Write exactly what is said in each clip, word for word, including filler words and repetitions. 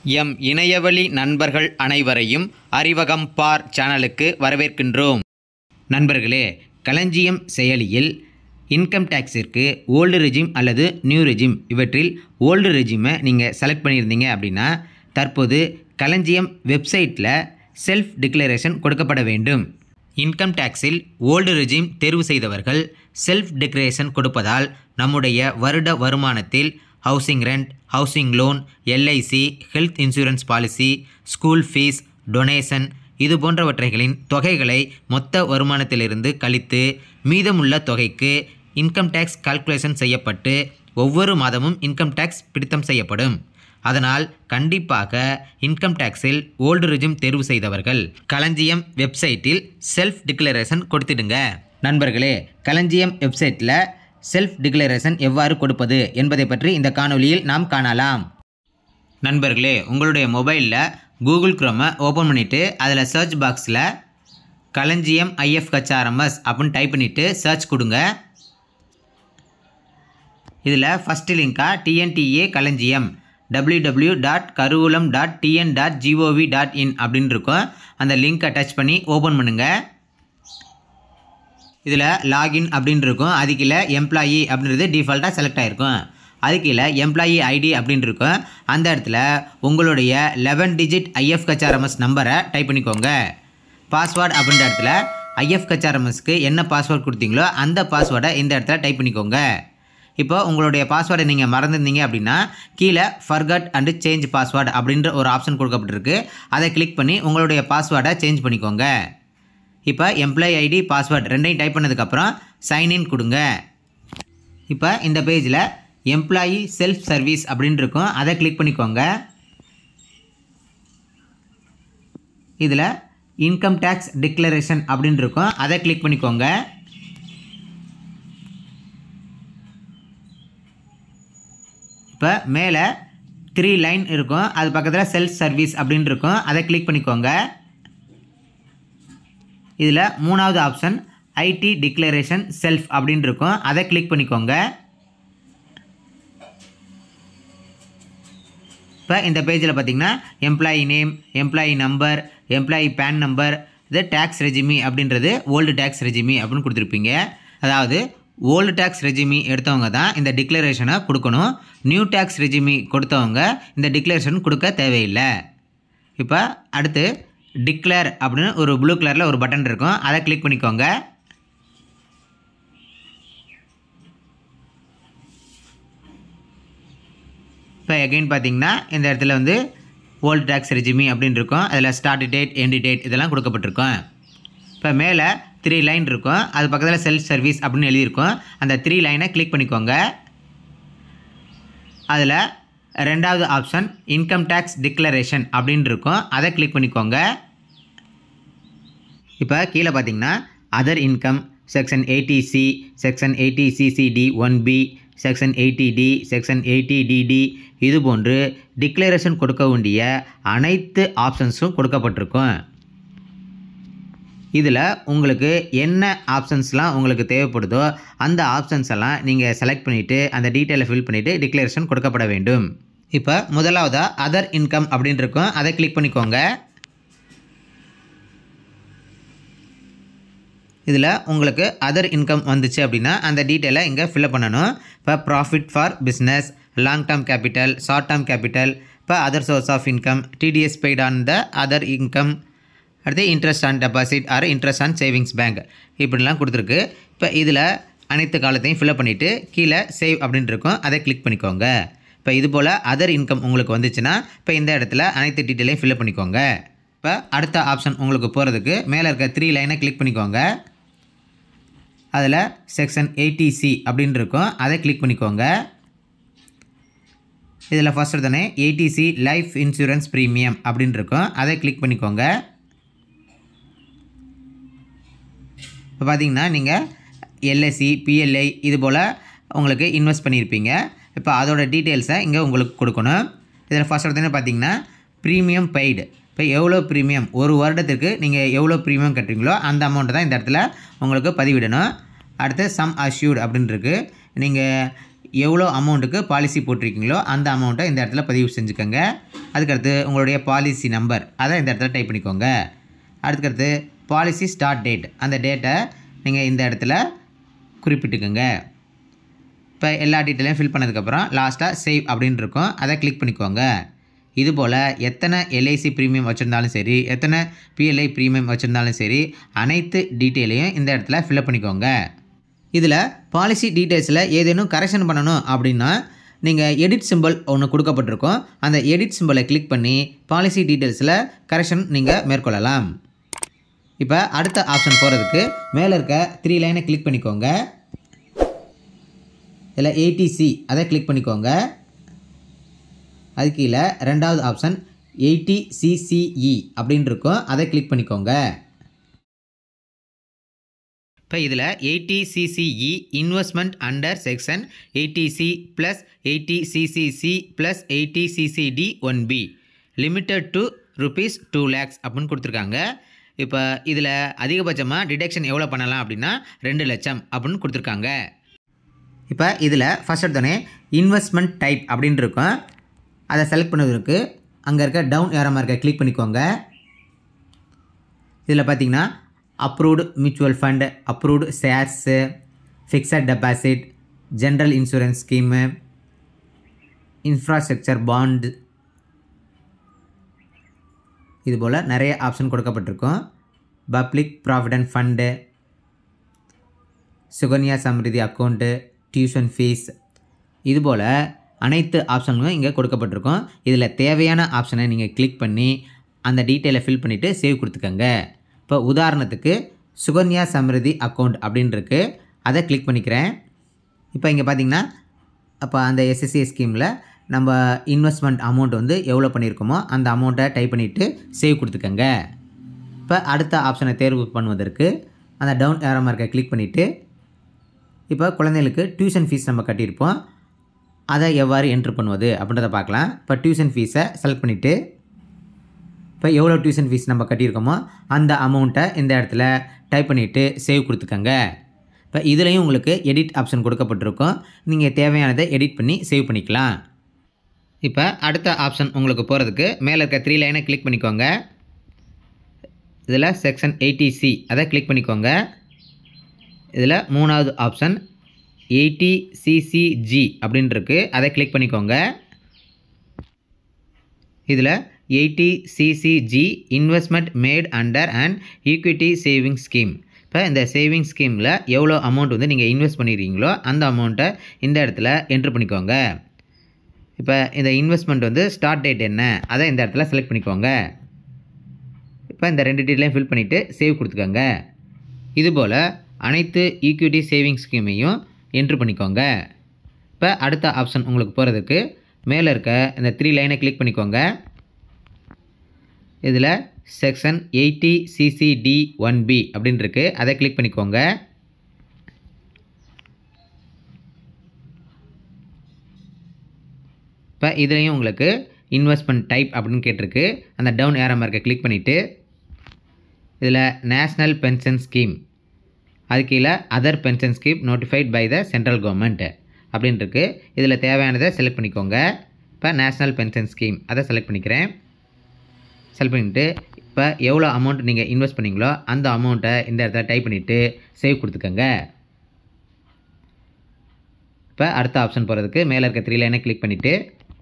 M இணையவழி நண்பர்கள் அனைவரையும் அறிவகம் பார் சேனலுக்கு வரவேற்கின்றோம். நண்பர்களே, களஞ்சியம் செயலியில் இன்கம் டேக்ஸிற்கு ஓல்டு ரெஜிம் அல்லது நியூ ரெஜிம் இவற்றில் ஓல்டு ரெஜிமை நீங்கள் செலக்ட் பண்ணியிருந்தீங்க அப்படின்னா தற்போது களஞ்சியம் வெப்சைட்டில் செல்ஃப் டிக்ளரேஷன் கொடுக்கப்பட வேண்டும். இன்கம் டேக்ஸில் ஓல்டு ரெஜிம் தேர்வு செய்தவர்கள் செல்ஃப் டிக்ளரேஷன் கொடுப்பதால் நம்முடைய வருட வருமானத்தில் housing rent, housing loan, LIC, health insurance policy, school fees, donation இது போன்றவற்றைகளின் தொகைகளை மொத்த வருமானத்திலிருந்து கழித்து மீதமுள்ள தொகைக்கு இன்கம் டேக்ஸ் கால்குலேஷன் செய்யப்பட்டு ஒவ்வொரு மாதமும் இன்கம் டேக்ஸ் பிடித்தம் செய்யப்படும். அதனால் கண்டிப்பாக இன்கம் டேக்ஸில் ஓல்டு ரெஜிம் தேர்வு செய்தவர்கள் களஞ்சியம் வெப்சைட்டில் செல்ஃப் டிக்ளரேஷன் கொடுத்திடுங்க. நண்பர்களே, களஞ்சியம் வெப்சைட்டில் செல்ஃப் டிக்ளரேஷன் எவ்வாறு கொடுப்பது என்பதை பற்றி இந்த காணொலியில் நாம் காணலாம். நண்பர்களே, உங்களுடைய மொபைலில் கூகுள் குரோமை ஓப்பன் பண்ணிவிட்டு அதில் சர்ச் பாக்ஸில் களஞ்சியம் ஐஎஃப்ஹெச்ஆர்எம்எஸ் அப்படின்னு டைப் பண்ணிவிட்டு சர்ச் கொடுங்க. இதில் ஃபஸ்ட்டு லிங்காக TNTA Kalanjiyam W W dot Karuvoolam dot TN dot GOV dot in அப்படின்னு இருக்கும். அந்த லிங்க்கை டச் பண்ணி ஓப்பன் பண்ணுங்கள். இதில் லாகின் அப்படின்னு இருக்கும். அதுக்குள்ள எம்ப்ளாயி அப்படின்றது டிஃபால்ட்டாக செலக்ட் ஆகிருக்கும். அதுக்குள்ள எம்ப்ளாயி ஐடி அப்படின்னு இருக்கும். அந்த இடத்துல உங்களுடைய லெவன் டிஜிட் ஐஎஃப்ஹெச்ஆர்எம்எஸ் நம்பரை டைப் பண்ணிக்கோங்க. பாஸ்வேர்டு அப்படின்ற இடத்துல ஐஎஃப்ஹெச்ஆர்எம்எஸ்க்கு என்ன பாஸ்வேர்டு கொடுத்தீங்களோ அந்த பாஸ்வேர்டை இந்த இடத்துல டைப் பண்ணிக்கோங்க. இப்போ உங்களுடைய பாஸ்வேர்டை நீங்கள் மறந்துருந்தீங்க அப்படின்னா கீழே ஃபர்கட் அண்டு சேஞ்ச் பாஸ்வேர்டு அப்படின்ற ஒரு ஆப்ஷன் கொடுக்கப்பட்டிருக்கு. அதை கிளிக் பண்ணி உங்களுடைய பாஸ்வேர்டை சேஞ்ச் பண்ணிக்கோங்க. இப்போ எம்ப்ளாயி ஐடி, பாஸ்வேர்டு ரெண்டையும் டைப் பண்ணதுக்கப்புறம் சைன்இன் கொடுங்க. இப்போ இந்த பேஜில் எம்ப்ளாயி செல்ஃப் சர்வீஸ் அப்படின்னு இருக்கும். அதை கிளிக் பண்ணிக்கோங்க. இதில் இன்கம் டேக்ஸ் டிக்ளரேஷன் அப்படின்னு இருக்கும். அதை கிளிக் பண்ணிக்கோங்க. இப்போ மேலே த்ரீ லைன் இருக்கும். அது பக்கத்தில் செல்ஃப் சர்வீஸ் அப்படின்னு இருக்கும். அதை கிளிக் பண்ணிக்கோங்க. இதில் மூணாவது ஆப்ஷன் ஐடி டிக்ளரேஷன் செல்ஃப் அப்படின்னு இருக்கும். அதை கிளிக் பண்ணிக்கோங்க. இப்போ இந்த பேஜில் பார்த்தீங்கன்னா employee name, employee number, employee PAN number, இது டேக்ஸ் ரெஜிமி அப்படின்றது ஓல்டு டேக்ஸ் ரெஜிமி அப்படின்னு கொடுத்துருப்பீங்க. அதாவது ஓல்டு டேக்ஸ் ரெஜிமி எடுத்தவங்க தான் இந்த டிக்ளரேஷனை கொடுக்கணும். நியூ டேக்ஸ் ரெஜிமி கொடுத்தவங்க இந்த டிக்ளரேஷன் கொடுக்க தேவையில்லை. இப்போ அடுத்து டிக்ளேர் அப்படின்னு ஒரு ப்ளூ கலரில் ஒரு பட்டன் இருக்கும். அதை கிளிக் பண்ணிக்கோங்க. இப்போ எகைன் பார்த்தீங்கன்னா இந்த இடத்துல வந்து ஓல்டு டேக்ஸ் ரெஜிமி அப்படின்னு இருக்கும். அதில் ஸ்டார்ட் டேட், எண்ட் டேட் இதெல்லாம் கொடுக்கப்பட்டிருக்கும். இப்போ மேலே த்ரீ லைன் இருக்கும். அது பக்கத்தில் செல்ஃப் சர்வீஸ் அப்படின்னு எழுதியிருக்கும். அந்த த்ரீ லைனை கிளிக் பண்ணிக்கோங்க. அதில் ரெண்டாவது ஆப்ஷன் இன்கம் டேக்ஸ் டிக்ளரேஷன் அப்படின்னு இருக்கும். அதை கிளிக் பண்ணிக்கோங்க. இப்போ கீழே பார்த்தீங்கன்னா other income, section eighty C, section eighty CCD one B, section eighty D, section eighty DD இது போன்று டிக்ளரேஷன் கொடுக்க வேண்டிய அனைத்து ஆப்ஷன்ஸும் கொடுக்கப்பட்டிருக்கும். இதில் உங்களுக்கு என்ன ஆப்ஷன்ஸ்லாம் உங்களுக்கு தேவைப்படுதோ அந்த ஆப்ஷன்ஸ் எல்லாம் நீங்கள் செலக்ட் பண்ணிவிட்டு அந்த டீட்டெயிலை ஃபில் பண்ணிவிட்டு டிக்ளரேஷன் கொடுக்கப்பட வேண்டும். இப்போ முதலாவதாக அதர் இன்கம் அப்படின்னு இருக்கும். அதை கிளிக் பண்ணிக்கோங்க. இதில் உங்களுக்கு அதர் இன்கம் வந்துச்சு அப்படின்னா அந்த டீட்டெயிலை இங்கே ஃபில்அப் பண்ணணும். இப்போ profit for business, long term capital, short term capital, இப்போ other source of income, TDS paid on the other income, அடுத்து interest on deposit or interest on savings bank இப்படிலாம் கொடுத்துருக்கு. இப்போ இதில் அனைத்து காலத்தையும் ஃபில்அப் பண்ணிவிட்டு கீழே சேவ் அப்படின்னு இருக்கும். அதை கிளிக் பண்ணிக்கோங்க. இப்போ இது போல் அதர் இன்கம் உங்களுக்கு வந்துச்சுன்னா இப்போ இந்த இடத்துல அனைத்து டீட்டெயிலையும் ஃபில்அப் பண்ணிக்கோங்க. இப்போ அடுத்த ஆப்ஷன் உங்களுக்கு போகிறதுக்கு மேலே இருக்க த்ரீ லைனை கிளிக் பண்ணிக்கோங்க. அதில் செக்ஷன் எயிட்டி சி அப்படின்னு இருக்கும். அதை கிளிக் பண்ணிக்கோங்க. இதில் ஃபஸ்ட் தானே eighty C life insurance premium அப்படின்னு இருக்கும். அதை கிளிக் பண்ணிக்கோங்க. இப்போ பார்த்தீங்கன்னா நீங்கள் எல்ஐசி, பிஎல்ஐ இது போல் உங்களுக்கு இன்வெஸ்ட் பண்ணியிருப்பீங்க. இப்போ அதோட டீட்டெயில்ஸை இங்கே உங்களுக்கு கொடுக்கணும். இதில் ஃபஸ்ட் எடுத்தோன்னே பார்த்தீங்கன்னா ப்ரீமியம் பெய்டு, இப்போ எவ்வளோ ப்ரீமியம் ஒரு வருடத்துக்கு நீங்கள் எவ்வளோ ப்ரீமியம் கட்டுறீங்களோ அந்த அமௌண்ட்டை தான் இந்த இடத்துல உங்களுக்கு பதிவிடணும். அடுத்து சம் அஷ்யூர்டு அப்படின்னு இருக்குது. நீங்கள் எவ்வளோ அமௌண்ட்டுக்கு பாலிசி போட்டிருக்கீங்களோ அந்த அமௌண்ட்டை இந்த இடத்துல பதிவு செஞ்சுக்கோங்க. அதுக்கடுத்து உங்களுடைய பாலிசி நம்பர் அதை இந்த இடத்துல டைப் பண்ணிக்கோங்க. அதுக்கடுத்து பாலிசி ஸ்டார்ட் டேட், அந்த டேட்டை நீங்கள் இந்த இடத்துல குறிப்பிட்டுக்கோங்க. இப்போ எல்லா டீட்டெயிலையும் ஃபில் பண்ணதுக்கப்புறம் லாஸ்ட்டாக சேவ் அப்படின்னு இருக்கும், அதை கிளிக் பண்ணிக்கோங்க. இதுபோல் எத்தனை எல்ஐசி ப்ரீமியம் வச்சுருந்தாலும் சரி, எத்தனை பிஎல்ஐ ப்ரீமியம் வச்சுருந்தாலும் சரி, அனைத்து டீட்டெயிலையும் இந்த இடத்துல ஃபில்அப் பண்ணிக்கோங்க. இதில் பாலிசி டீட்டெயில்ஸில் ஏதேனும் கரெக்ஷன் பண்ணணும் அப்படின்னா நீங்கள் எடிட் சிம்பிள் ஒன்று கொடுக்கப்பட்டிருக்கோம், அந்த எடிட் சிம்பிளை கிளிக் பண்ணி பாலிசி டீட்டெயில்ஸில் கரெக்ஷன் நீங்கள் மேற்கொள்ளலாம். இப்போ அடுத்த ஆப்ஷன் போகிறதுக்கு மேலே இருக்க த்ரீ லைனை கிளிக் பண்ணிக்கோங்க. இதில் ஏடிசி அதை கிளிக் பண்ணிக்கோங்க. அது கீழே ரெண்டாவது ஆப்ஷன் எயிட்டி சிசிஇ அப்படின்னு இருக்கும், அதை கிளிக் பண்ணிக்கோங்க. இப்போ இதில் eighty CCE investment under section eighty C plus eighty CCC plus eighty CCD one B limited to rupees two lakhs அப்படின்னு கொடுத்துருக்காங்க. இப்போ இதில் அதிகபட்சமாக டிடெக்ஷன் எவ்வளோ பண்ணலாம் அப்படின்னா ரெண்டு லட்சம் அப்படின்னு கொடுத்துருக்காங்க. இப்போ இதில் ஃபஸ்ட் எடுத்தோடனே இன்வெஸ்ட்மெண்ட் டைப் அப்படின்னு இருக்கும், அதை செலக்ட் பண்ணுவதற்கு அங்கே இருக்க டவுன் ஏரோ மார்க்கை கிளிக் பண்ணிக்கோங்க. இதில் பார்த்தீங்கன்னா approved mutual fund, approved shares, fixed deposit, general insurance scheme, infrastructure bond, இதுபோல் நிறைய ஆப்ஷன் கொடுக்கப்பட்டிருக்கும். Public provident fund, Sukanya Samriddhi account, tuition fees, இதுபோல் அனைத்து ஆப்ஷன்களும் இங்கே கொடுக்கப்பட்டிருக்கும். இதில் தேவையான ஆப்ஷனை நீங்கள் கிளிக் பண்ணி அந்த டீட்டெயிலை ஃபில் பண்ணிவிட்டு சேவ் கொடுத்துக்கோங்க. இப்போ உதாரணத்துக்கு சுகன்யா சம்ரிதி அக்கௌண்ட் அப்படின்னு இருக்குது, அதை கிளிக் பண்ணிக்கிறேன். இப்போ இங்கே பார்த்தீங்கன்னா அப்போ அந்த எஸ்எஸ்சி ஸ்கீமில் நம்ம இன்வெஸ்ட்மெண்ட் அமௌண்ட் வந்து எவ்வளோ பண்ணியிருக்கோமோ அந்த அமௌண்ட்டை டைப் பண்ணிவிட்டு சேவ் கொடுத்துக்கோங்க. இப்போ அடுத்த ஆப்ஷனை தேர்வு பண்ணுவதற்கு அந்த டவுன் ஏரோ மார்க்கை கிளிக் பண்ணிவிட்டு இப்போ குழந்தைகளுக்கு டியூஷன் ஃபீஸ் நம்ம கட்டியிருப்போம், அதை எவ்வாறு என்ட்ரு பண்ணுவது அப்படின்றத பார்க்கலாம். இப்போ டியூஷன் ஃபீஸை செலக்ட் பண்ணிவிட்டு இப்போ எவ்வளோ டியூஷன் ஃபீஸ் நம்ம கட்டியிருக்கோமோ அந்த அமௌண்ட்டை இந்த இடத்துல டைப் பண்ணிவிட்டு சேவ் கொடுத்துக்கோங்க. இப்போ இதுலேயும் உங்களுக்கு எடிட் ஆப்ஷன் கொடுக்கப்பட்டிருக்கும், நீங்கள் தேவையானதை எடிட் பண்ணி சேவ் பண்ணிக்கலாம். இப்போ அடுத்த ஆப்ஷன் உங்களுக்கு போகிறதுக்கு மேலே இருக்க த்ரீ லைனை கிளிக் பண்ணிக்கோங்க. இதில் செக்ஷன் எயிட்டி சி அதை கிளிக் பண்ணிக்கோங்க. இதில் மூணாவது ஆப்ஷன் எயிட்டி சிசிஜி அப்படின்னு இருக்குது, அதை கிளிக் பண்ணிக்கோங்க. இதில் eighty CCG investment made under and equity saving scheme. இப்போ இந்த சேவிங் ஸ்கீமில் எவ்வளோ அமௌண்ட் வந்து நீங்கள் இன்வெஸ்ட் பண்ணிடுறீங்களோ அந்த அமௌண்ட்டை இந்த இடத்துல என்ட்ரு பண்ணிக்கோங்க. இப்போ இந்த இன்வெஸ்ட்மெண்ட் வந்து ஸ்டார்ட் டேட் என்ன அதை இந்த இடத்துல செலக்ட் பண்ணிக்கோங்க. இப்போ இந்த ரெண்டு டீட்டெயிலையும் ஃபில் பண்ணிவிட்டு சேவ் கொடுத்துக்கோங்க. இதுபோல் அனைத்து ஈக்விட்டி சேவிங் ஸ்கீமையும் என்ட்ரு பண்ணிக்கோங்க. இப்போ அடுத்த ஆப்ஷன் உங்களுக்கு போகிறதுக்கு மேலே இருக்க இந்த த்ரீ லைனை கிளிக் பண்ணிக்கோங்க. இதில் section eighty CCD one B அப்படின்னு இருக்குது, அதை கிளிக் பண்ணிக்கோங்க. இப்போ இதுலேயும் உங்களுக்கு இன்வெஸ்ட்மெண்ட் டைப் அப்படின்னு கேட்டிருக்கு, அந்த டவுன் ஏரோ மார்க்கை கிளிக் பண்ணிவிட்டு இதில் நேஷ்னல் பென்ஷன் ஸ்கீம், அது கீழே other pension scheme notified by the central government அப்படின்னு இருக்குது, இதில் தேவையானதை செலக்ட் பண்ணிக்கோங்க. இப்போ நேஷ்னல் பென்ஷன் ஸ்கீம் அதை செலக்ட் பண்ணிக்கிறேன். செலக்ட் பண்ணிவிட்டு இப்போ எவ்வளோ அமௌண்ட் நீங்கள் இன்வெஸ்ட் பண்ணிங்களோ அந்த அமௌண்ட்டை இந்த இடத்துல டைப் பண்ணிவிட்டு சேவ் கொடுத்துக்கோங்க. இப்போ அடுத்த ஆப்ஷன் போகிறதுக்கு மேலே இருக்க த்ரீ லைனை கிளிக் பண்ணிவிட்டு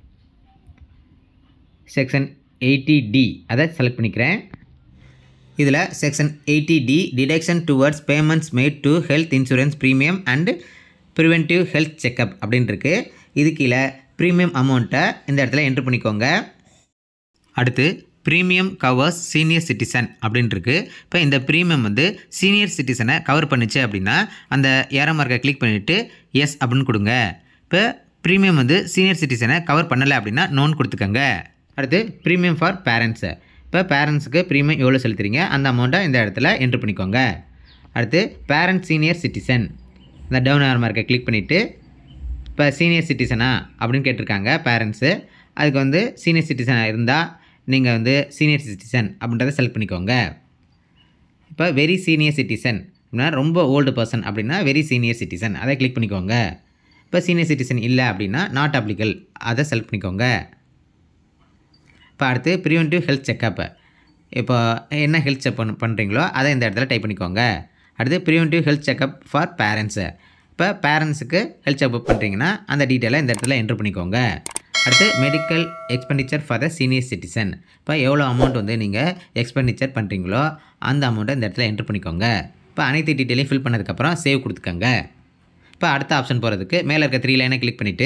செக்ஷன் எயிட்டி டி அதை செலக்ட் பண்ணிக்கிறேன். இதில் section eighty D deduction towards payments made to health insurance premium and preventive health checkup அப்படின்னு இருக்குது. இது கீழே ப்ரீமியம் அமௌண்ட்டை இந்த இடத்துல என்ட்ரு பண்ணிக்கோங்க. அடுத்து ப்ரீமியம் கவர்ஸ் சீனியர் சிட்டிசன் அப்படின்னு இருக்குது. இப்போ இந்த ப்ரீமியம் வந்து சீனியர் சிட்டிசனை கவர் பண்ணிச்சு அப்படின்னா அந்த ஏரோ மார்க்கை கிளிக் பண்ணிவிட்டு எஸ் அப்படின்னு கொடுங்க. இப்போ ப்ரீமியம் வந்து சீனியர் சிட்டிசனை கவர் பண்ணலை அப்படின்னா நோன் கொடுத்துக்கோங்க. அடுத்து ப்ரீமியம் ஃபார் பேரண்ட்ஸு, இப்போ பேரண்ட்ஸுக்கு ப்ரீமியம் எவ்வளோ செலுத்துறீங்க அந்த அமௌண்ட்டை இந்த இடத்துல என்ட்ரு பண்ணிக்கோங்க. அடுத்து பேரண்ட் சீனியர் சிட்டிசன், இந்த டவுன் ஏரோ மார்க்கை கிளிக் பண்ணிவிட்டு இப்போ சீனியர் சிட்டிசனா அப்படின்னு கேட்டிருக்காங்க பேரண்ட்ஸு, அதுக்கு வந்து சீனியர் சிட்டிசனாக இருந்தால் நீங்கள் வந்து சீனியர் சிட்டிசன் அப்படின்றத செலக்ட் பண்ணிக்கோங்க. இப்போ வெரி சீனியர் சிட்டிசன் அப்படின்னா ரொம்ப ஓல்டு பர்சன் அப்படின்னா வெரி சீனியர் சிட்டிசன் அதை கிளிக் பண்ணிக்கோங்க. இப்போ சீனியர் சிட்டிசன் இல்லை அப்படின்னா நாட் அப்ளிகல் அதை செலக்ட் பண்ணிக்கோங்க. இப்போ அடுத்து ப்ரிவென்டிவ் ஹெல்த் செக்கப். இப்போ என்ன ஹெல்த் செக் பண்ண பண்ணுறீங்களோ அதை இந்த இடத்துல டைப் பண்ணிக்கோங்க. அடுத்து preventive health checkup for parents. இப்போ பேரண்ட்ஸுக்கு ஹெல்த் செக்அப் பண்ணுறீங்கன்னா அந்த டீட்டெயிலை இந்த இடத்துல என்ட்ரு பண்ணிக்கோங்க. அடுத்து medical expenditure for the senior citizen. இப்போ எவ்வளோ அமௌண்ட் வந்து நீங்கள் எக்ஸ்பெண்டிச்சர் பண்ணுறீங்களோ அந்த அமௌண்ட்டை இந்த இடத்துல என்ட்ரு பண்ணிக்கோங்க. இப்போ அனைத்து டீட்டெயிலையும் ஃபில் பண்ணதுக்கப்புறம் சேவ் கொடுத்துக்கோங்க. இப்போ அடுத்த ஆப்ஷன் போகிறதுக்கு மேலே இருக்க த்ரீ லைனை கிளிக் பண்ணிவிட்டு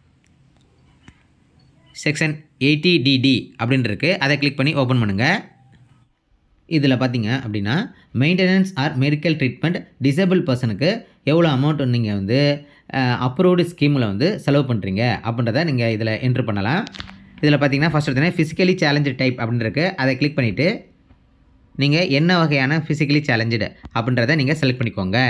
செக்ஷன் எயிட்டி டிடி அப்படின்னு இருக்குது, அதை கிளிக் பண்ணி ஓப்பன் பண்ணுங்கள். இதில் பார்த்தீங்க அப்படின்னா maintenance or medical treatment disable பர்சனுக்கு எவ்வளோ அமௌண்ட் நீங்கள் வந்து அப்ரூவ்டு ஸ்கீமில் வந்து செலவு பண்ணுறீங்க அப்படின்றத நீங்கள் இதில் என்ட்ரு பண்ணலாம். இதில் பார்த்தீங்கன்னா ஃபஸ்ட் எடுத்தோன்னே ஃபிசிக்கலி சேலஞ்சு டைப் அப்படின்னு இருக்குது, அதை கிளிக் பண்ணிவிட்டு நீங்கள் என்ன வகையான ஃபிசிக்கலி சேலஞ்சு அப்படின்றத நீங்கள் செலக்ட் பண்ணிக்கோங்க.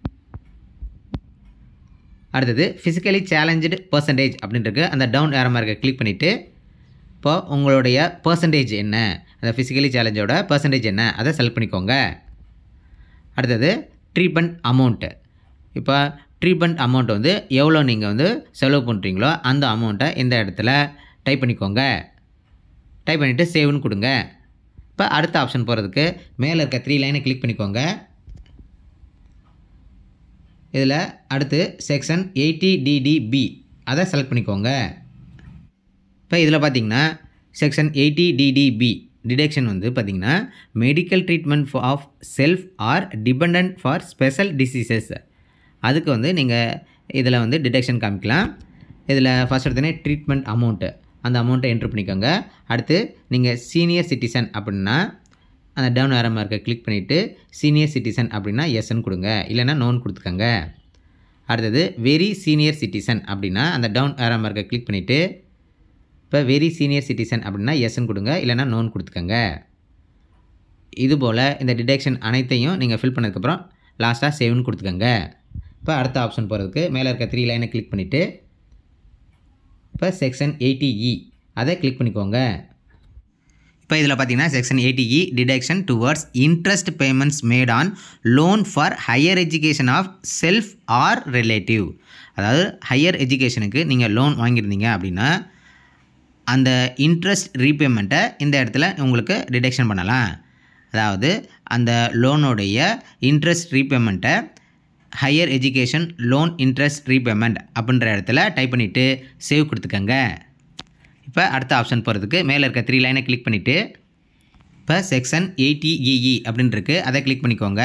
அடுத்தது ஃபிசிக்கலி சேலஞ்சு பர்சன்டேஜ் அப்படின்றது அந்த டவுன் ஏரோ மார்க்கை கிளிக் பண்ணிவிட்டு இப்போ உங்களுடைய பர்சன்டேஜ் என்ன, அந்த ஃபிசிக்கலி சேலஞ்சோட பர்சன்டேஜ் என்ன அதை செலக்ட் பண்ணிக்கோங்க. அடுத்தது ட்ரீட்மெண்ட் அமௌண்ட்டு. இப்போ ட்ரீட்மெண்ட் அமௌண்ட் வந்து எவ்வளோ நீங்கள் வந்து செலவு பண்ணுறீங்களோ அந்த அமௌண்ட்டை இந்த இடத்துல டைப் பண்ணிக்கோங்க. டைப் பண்ணிவிட்டு சேவ்னு கொடுங்க. இப்போ அடுத்த ஆப்ஷன் போகிறதுக்கு மேலே இருக்க த்ரீ லைனை கிளிக் பண்ணிக்கோங்க. இதில் அடுத்து செக்ஷன் எயிட்டி டிடிபி அதை செலக்ட் பண்ணிக்கோங்க. இப்போ இதில் பார்த்தீங்கன்னா செக்ஷன் எயிட்டி டிடிபி டிடெக்ஷன் வந்து பார்த்திங்கன்னா medical treatment of self or depend for special diseases. அதுக்கு வந்து நீங்கள் இதில் வந்து டிடெக்ஷன் காமிக்கலாம். இதில் ஃபஸ்ட் எடுத்தோன்னே ட்ரீட்மெண்ட் அமௌண்ட்டு, அந்த அமௌண்ட்டை என்ட்ரு பண்ணிக்கோங்க. அடுத்து நீங்கள் சீனியர் சிட்டிசன் அப்படின்னா அந்த டவுன் ஏரோ மார்க்கை கிளிக் பண்ணிவிட்டு சீனியர் சிட்டிசன் அப்படின்னா எஸ்ன்னு கொடுங்க, இல்லைனா நோன் கொடுத்துக்கோங்க. அடுத்தது வெரி சீனியர் சிட்டிசன் அப்படின்னா அந்த டவுன் ஏரோ மார்க்கை கிளிக் பண்ணிவிட்டு இப்போ வெரி சீனியர் சிட்டிசன் அப்படின்னா எஸ்ன்னு கொடுங்க, இல்லைனா நோன் கொடுத்துக்கோங்க. இதுபோல் இந்த டிடெக்ஷன் அனைத்தையும் நீங்கள் ஃபில் பண்ணதுக்கப்புறம் லாஸ்ட்டாக சேவ்னு கொடுத்துக்கோங்க. இப்போ அடுத்த ஆப்ஷன் போகிறதுக்கு மேலே இருக்க த்ரீ லைனை கிளிக் பண்ணிவிட்டு இப்போ செக்ஷன் எயிட்டி இ அதை கிளிக் பண்ணிக்கோங்க. இப்போ இதில் பார்த்தீங்கன்னா section eighty E deduction towards interest payments made on loan for higher education of self or relative. அதாவது ஹையர் எஜுகேஷனுக்கு நீங்கள் லோன் வாங்கியிருந்தீங்க அப்படின்னா அந்த இன்ட்ரெஸ்ட் ரீபேமெண்ட்டை இந்த இடத்துல உங்களுக்கு டிடெக்ஷன் பண்ணலாம். அதாவது அந்த லோனுடைய இன்ட்ரெஸ்ட் ரீபேமெண்ட்டை higher education loan interest repayment அப்படின்ற இடத்துல டைப் பண்ணிவிட்டு சேவ் கொடுத்துக்கோங்க. இப்போ அடுத்த ஆப்ஷன் போகிறதுக்கு மேலே இருக்க த்ரீ லைனை கிளிக் பண்ணிவிட்டு இப்போ செக்ஷன் எயிட்டி இஇ அப்படின்னு இருக்குது, அதை கிளிக் பண்ணிக்கோங்க.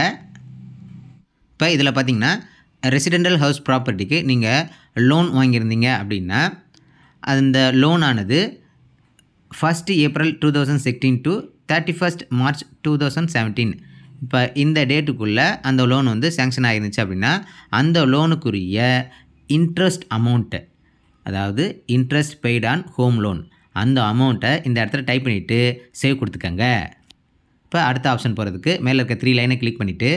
இப்போ இதில் பார்த்தீங்கன்னா ரெசிடென்டல் ஹவுஸ் ப்ராப்பர்ட்டிக்கு நீங்கள் லோன் வாங்கியிருந்தீங்க அப்படின்னா அந்த லோனானது first April two thousand sixteen to thirty first March two thousand seventeen இப்போ இந்த டேட்டுக்குள்ளே அந்த லோன் வந்து சேங்ஷன் ஆகிருந்துச்சு அப்படின்னா அந்த லோனுக்குரிய இன்ட்ரெஸ்ட் அமௌண்ட்டு, அதாவது interest paid on home loan, அந்த அமௌண்ட்டை இந்த இடத்துல டைப் பண்ணிவிட்டு சேவ் கொடுத்துக்கோங்க. இப்போ அடுத்த ஆப்ஷன் போகிறதுக்கு மேலே இருக்க த்ரீ லைனை கிளிக் பண்ணிவிட்டு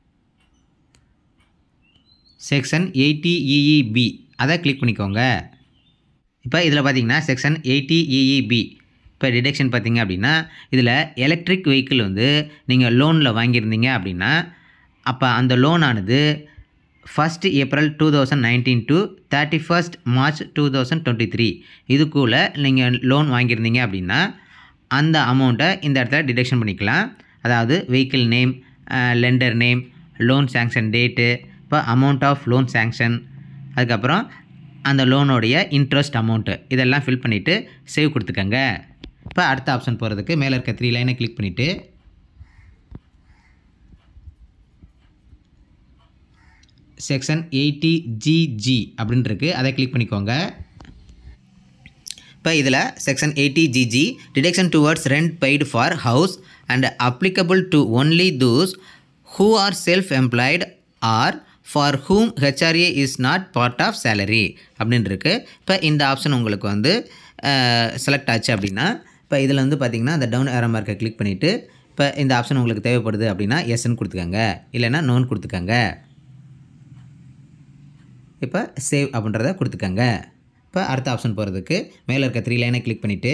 செக்ஷன் எயிட்டி இஇபி அதை கிளிக் பண்ணிக்கோங்க. இப்போ இதில் பார்த்தீங்கன்னா செக்ஷன் எயிட்டி இஇபி இப்போ டிடெக்ஷன் பார்த்தீங்க அப்படின்னா இதில் எலக்ட்ரிக் வெஹிக்கிள் வந்து நீங்கள் லோனில் வாங்கியிருந்தீங்க அப்படின்னா அப்போ அந்த லோனானது first April two thousand nineteen to thirty first March two thousand twenty three இதுக்குள்ளே நீங்கள் லோன் வாங்கியிருந்தீங்க அப்படின்னா அந்த அமௌண்ட்டை இந்த இடத்துல டிடெக்ஷன் பண்ணிக்கலாம். அதாவது vehicle name, lender name, loan sanction date, இப்போ அமௌண்ட் ஆஃப் லோன் சேங்ஷன், அதுக்கப்புறம் அந்த லோனுடைய இன்ட்ரெஸ்ட் அமௌண்ட்டு இதெல்லாம் ஃபில் பண்ணிவிட்டு சேவ் கொடுத்துக்கோங்க. இப்போ அடுத்த ஆப்ஷன் போகிறதுக்கு மேலே இருக்க த்ரீ லைனை கிளிக் பண்ணிவிட்டு செக்ஷன் எயிட்டி ஜிஜி அப்படின்னு இருக்குது, அதை கிளிக் பண்ணிக்கோங்க. இப்போ இதில் section eighty GG deduction towards rent paid for house and applicable to only those who are self employed or for whom HRA is not part of salary அப்படின்னு இருக்குது. இப்போ இந்த ஆப்ஷன் உங்களுக்கு வந்து செலக்ட் ஆச்சு அப்படின்னா இப்போ இதில் வந்து பார்த்திங்கன்னா அந்த டவுன் ஏரோ மார்க்கை கிளிக் பண்ணிவிட்டு இப்போ இந்த ஆப்ஷன் உங்களுக்கு தேவைப்படுது அப்படின்னா எஸ்ன்னு கொடுத்துக்கோங்க, இல்லைன்னா நோன் கொடுத்துக்கோங்க. இப்போ சேவ் அப்படின்றத கொடுத்துக்கோங்க. இப்போ அடுத்த ஆப்ஷன் போகிறதுக்கு மேலே இருக்க த்ரீ லைனை கிளிக் பண்ணிவிட்டு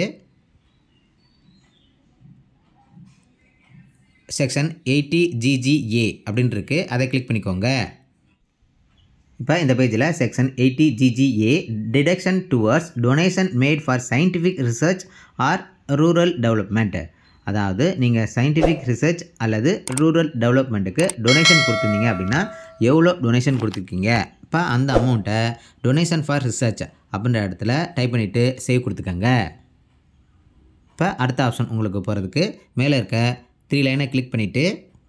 செக்ஷன் எயிட்டி ஜிஜிஏ அப்படின்னு இருக்குது, அதை கிளிக் பண்ணிக்கோங்க. இப்போ இந்த பேஜில் section eighty GGA deduction towards donation made for scientific research or rural development. அதாவது நீங்கள் சயின்டிஃபிக் ரிசர்ச் அல்லது ரூரல் டெவலப்மெண்ட்டுக்கு டொனேஷன் கொடுத்துருந்தீங்க அப்படின்னா எவ்வளோ டொனேஷன் கொடுத்துருக்கீங்க, இப்போ அந்த அமௌண்ட்டை டொனேஷன் ஃபார் ரிசர்ச் அப்படின்ற இடத்துல டைப் பண்ணிவிட்டு சேவ் கொடுத்துக்கோங்க. இப்போ அடுத்த ஆப்ஷன் உங்களுக்கு போகிறதுக்கு மேலே இருக்க த்ரீ லைனை கிளிக் பண்ணிவிட்டு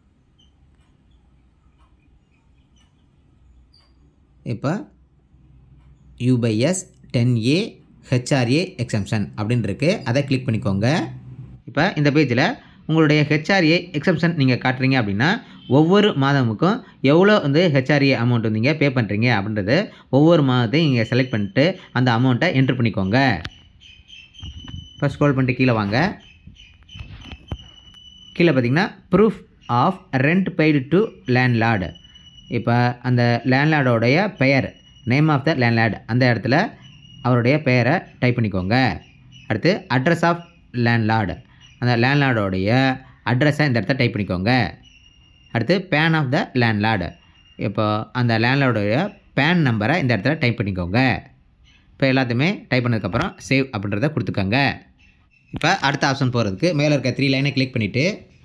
இப்போ U by S ten A HRA exemption அப்படின்னு இருக்குது, அதை கிளிக் பண்ணிக்கோங்க. இப்போ இந்த பேஜில் உங்களுடைய ஹெச்ஆர்ஏ எக்ஸம்ஷன் நீங்கள் காட்டுறீங்க அப்படின்னா ஒவ்வொரு மாதமுக்கும் எவ்வளோ வந்து ஹெச்ஆர்ஏ அமௌண்ட் வந்து நீங்கள் பே பண்ணுறீங்க அப்படின்றது ஒவ்வொரு மாதத்தையும் நீங்கள் செலக்ட் பண்ணிட்டு அந்த அமௌண்ட்டை என்ட்ரு பண்ணிக்கோங்க. இப்போ ஸ்க்ரோல் பண்ணிட்டு கீழே வாங்க. கீழே பார்த்தீங்கன்னா proof of rent paid to landlord. இப்போ அந்த லேண்ட்லார்டோடைய பெயர், நேம் ஆஃப் த லேண்ட்லார்டு, அந்த இடத்துல அவருடைய பெயரை டைப் பண்ணிக்கோங்க. அடுத்து அட்ரஸ் ஆஃப் லேண்ட்லார்டு, அந்த லேண்ட்லார்டோடைய அட்ரஸை இந்த இடத்த டைப் பண்ணிக்கோங்க. அடுத்து பேன் ஆஃப் த லேண்ட்லார்டு, இப்போ அந்த லேண்ட்லார்டோடைய பேன் நம்பரை இந்த இடத்துல டைப் பண்ணிக்கோங்க. இப்போ எல்லாத்தையுமே டைப் பண்ணதுக்கப்புறம் சேவ் அப்படின்றத கொடுத்துக்கோங்க. இப்போ அடுத்த ஆப்ஷன் போகிறதுக்கு மேலே இருக்க த்ரீ லைனை கிளிக் பண்ணிவிட்டு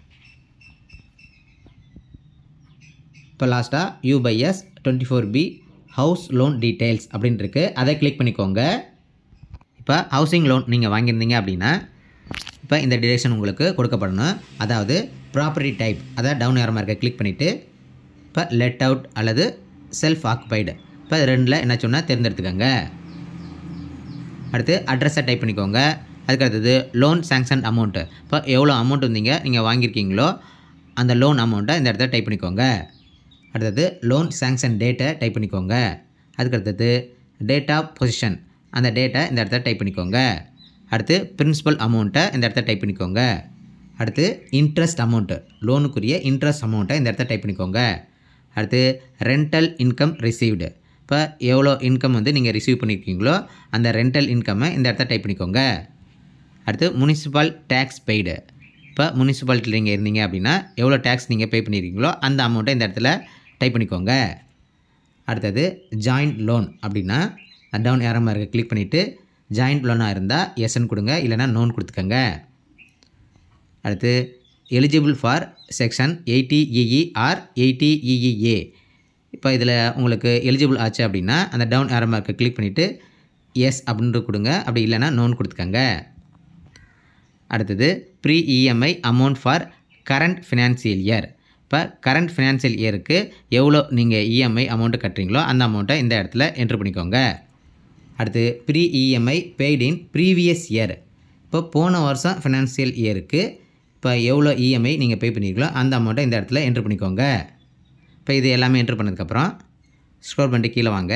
இப்போ லாஸ்ட்டாக U by S twenty four B house loan details அப்படின்னு இருக்குது, அதை கிளிக் பண்ணிக்கோங்க. இப்போ ஹவுசிங் லோன் நீங்கள் வாங்கியிருந்தீங்க அப்படின்னா இப்போ இந்த டிரெக்ஷன் உங்களுக்கு கொடுக்கப்படணும். அதாவது ப்ராப்பர்ட்டி டைப், அதை டவுன் ஏரமாக இருக்க கிளிக் பண்ணிவிட்டு இப்போ லெட் அவுட் அல்லது செல்ஃப் ஆக்குபைடு, இப்போ ரெண்டில் என்ன சொன்னால் தேர்ந்தெடுத்துக்கோங்க. அடுத்து அட்ரஸை டைப் பண்ணிக்கோங்க. அதுக்கு அடுத்தது லோன் சாங்ஷன் அமௌண்ட்டு, இப்போ எவ்வளோ அமௌண்ட் வந்தீங்க நீங்கள் வாங்கியிருக்கீங்களோ அந்த லோன் அமௌண்ட்டை இந்த இடத்துல டைப் பண்ணிக்கோங்க. அடுத்தது லோன் சாங்ஷன் டேட்டை டைப் பண்ணிக்கோங்க. அதுக்கு அடுத்தது டேட் ஆஃப் பொசிஷன், அந்த டேட்டை இந்த இடத்துல டைப் பண்ணிக்கோங்க. அடுத்து பிரின்சிபல் அமௌண்ட்டை இந்த இடத்துல டைப் பண்ணிக்கோங்க. அடுத்து இன்ட்ரெஸ்ட் அமௌண்ட்டு, லோனுக்குரிய இன்ட்ரெஸ்ட் அமௌண்ட்டை இந்த இடத்துல டைப் பண்ணிக்கோங்க. அடுத்து ரெண்டல் இன்கம் ரிசீவ்டு, இப்போ எவ்வளோ இன்கம் வந்து நீங்கள் ரிசீவ் பண்ணியிருக்கீங்களோ அந்த ரெண்டல் இன்கம்மை இந்த இடத்த டைப் பண்ணிக்கோங்க. அடுத்து முனிசிபல் டேக்ஸ் பெய்டு, இப்போ முனிசிபாலிட்டியில் நீங்கள் இருந்தீங்க அப்படின்னா எவ்வளோ டேக்ஸ் நீங்கள் பே பண்ணியிருக்கீங்களோ அந்த அமௌண்ட்டை இந்த இடத்துல டைப் பண்ணிக்கோங்க. அடுத்தது ஜாயிண்ட் லோன் அப்படின்னா டவுன் ஏரமாக இருக்க கிளிக் பண்ணிவிட்டு ஜாயிண்ட் லோனாக இருந்தால் எஸ்ன்னு கொடுங்க, இல்லைனா நோன் கொடுத்துக்கோங்க. அடுத்து eligible for section eighty EE or eighty EEA, இப்போ இதில் உங்களுக்கு எலிஜிபிள் ஆச்சு அப்படின்னா அந்த டவுன் ஏரமாக இருக்க கிளிக் பண்ணிவிட்டு எஸ் அப்படின்ட்டு கொடுங்க, அப்படி இல்லைனா நோன் கொடுத்துக்கோங்க. அடுத்தது pre EMI amount for current financial year, இப்போ கரண்ட் ஃபினான்சியல் இயருக்கு எவ்வளோ நீங்கள் இஎம்ஐ அமௌண்ட்டு கட்டுறீங்களோ அந்த அமௌண்ட்டை இந்த இடத்துல என்ட்ரு பண்ணிக்கோங்க. அடுத்து pre EMI paid in previous year, இப்போ போன வருஷம் ஃபினான்சியல் இயருக்கு இப்போ எவ்வளோ இஎம்ஐ நீங்கள் பே பண்ணியிருக்கீங்களோ அந்த அமௌண்ட்டை இந்த இடத்துல என்ட்ரு பண்ணிக்கோங்க. இப்போ இது எல்லாமே என்ட்ரு பண்ணதுக்கப்புறம் ஸ்க்ரோல் பண்ணிட்டு கீழே வாங்க.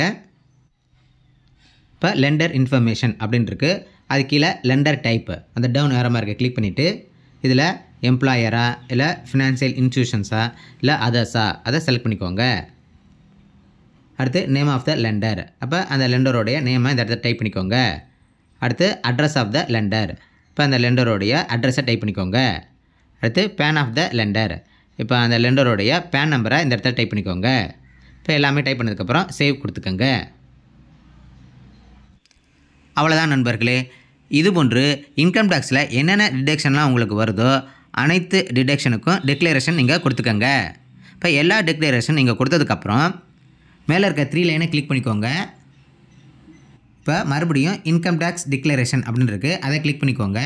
இப்போ லெண்டர் இன்ஃபர்மேஷன் அப்படின்ட்டுருக்கு, அது கீழே லெண்டர் டைப்பு, அந்த டவுன் ஏரமாக இருக்க கிளிக் பண்ணிவிட்டு இதில் எம்ப்ளாயரா இல்லை ஃபினான்சியல் இன்ஸ்டியூஷன்ஸா இல்லை அதர்ஸா அதை செலக்ட் பண்ணிக்கோங்க. அடுத்து நேம் ஆஃப் த லெண்டர், அப்போ அந்த லெண்டரோடைய நேமை இந்த இடத்துல டைப் பண்ணிக்கோங்க. அடுத்து அட்ரஸ் ஆஃப் த லெண்டர், இப்போ அந்த லெண்டரோடைய அட்ரஸை டைப் பண்ணிக்கோங்க. அடுத்து பேன் ஆஃப் த லெண்டர், இப்போ அந்த லெண்டரோடைய பேன் நம்பரை இந்த இடத்துல டைப் பண்ணிக்கோங்க. இப்போ எல்லாமே டைப் பண்ணதுக்கப்புறம் சேவ் கொடுத்துக்கோங்க. அவ்வளோதான் நண்பர்களே. இதுபோன்று இன்கம் டேக்ஸில் என்னென்ன டிடக்ஷன்லாம் உங்களுக்கு வருதோ அனைத்து டிடக்ஷனுக்கும் டிக்ளரேஷன் நீங்கள் கொடுத்துக்கோங்க. இப்போ எல்லா டிக்ளரேஷன் நீங்கள் கொடுத்ததுக்கப்புறம் மேலே இருக்க த்ரீ லைனை கிளிக் பண்ணிக்கோங்க. இப்போ மறுபடியும் இன்கம் டேக்ஸ் டிக்ளரேஷன் அப்படின்னு இருக்குது, அதை கிளிக் பண்ணிக்கோங்க.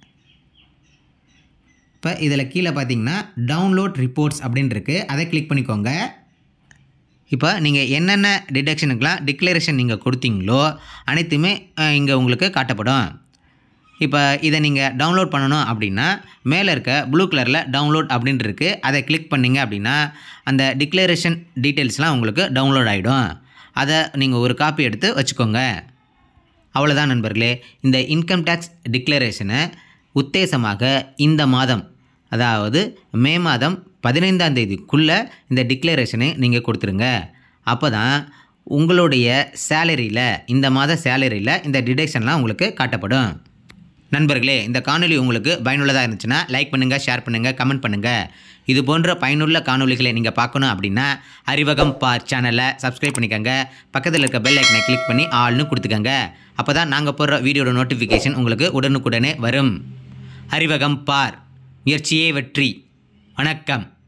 இப்போ இதில் கீழே பார்த்தீங்கன்னா டவுன்லோட் ரிப்போர்ட்ஸ் அப்படின்னு இருக்குது, அதை கிளிக் பண்ணிக்கோங்க. இப்போ நீங்கள் என்னென்ன டிடக்ஷனுக்கெலாம் டிக்ளரேஷன் நீங்கள் கொடுத்தீங்களோ அனைத்துமே இங்கே உங்களுக்கு காட்டப்படும். இப்போ இதை நீங்கள் டவுன்லோட் பண்ணணும் அப்படின்னா மேலே இருக்க ப்ளூ கலரில் டவுன்லோட் அப்படின்ட்டு இருக்குது, அதை கிளிக் பண்ணிங்க அப்படின்னா அந்த டிக்ளரேஷன் டீட்டெயில்ஸ்லாம் உங்களுக்கு டவுன்லோட் ஆகிடும். அதை நீங்கள் ஒரு காப்பி எடுத்து வச்சுக்கோங்க. அவ்வளோதான் நண்பர்களே. இந்த இன்கம் டேக்ஸ் டிக்ளரேஷனை உத்தேசமாக இந்த மாதம், அதாவது மே மாதம் பதினைந்தாம் தேதிக்குள்ளே இந்த டிக்ளரேஷனை நீங்கள் கொடுத்துருங்க. அப்போ தான் உங்களுடைய சேலரியில், இந்த மாத சேலரியில் இந்த டிடக்ஷன்லாம் உங்களுக்கு காட்டப்படும். நண்பர்களே, இந்த காணொலி உங்களுக்கு பயனுள்ளதாக இருந்துச்சுன்னா லைக் பண்ணுங்கள், ஷேர் பண்ணுங்கள், கமெண்ட் பண்ணுங்கள். இது போன்ற பயனுள்ள காணொலிகளை நீங்கள் பார்க்கணும் அப்படின்னா அறிவகம் பார் சேனலை சப்ஸ்கிரைப் பண்ணிக்கோங்க. பக்கத்தில் இருக்க பெல் ஐக்கனை கிளிக் பண்ணி ஆல்னு கொடுத்துக்கோங்க. அப்போ தான் நாங்கள் போடுற வீடியோட நோட்டிஃபிகேஷன் உங்களுக்கு உடனுக்குடனே வரும். அறிவகம் பார். முயற்சியே வெற்றி. வணக்கம்.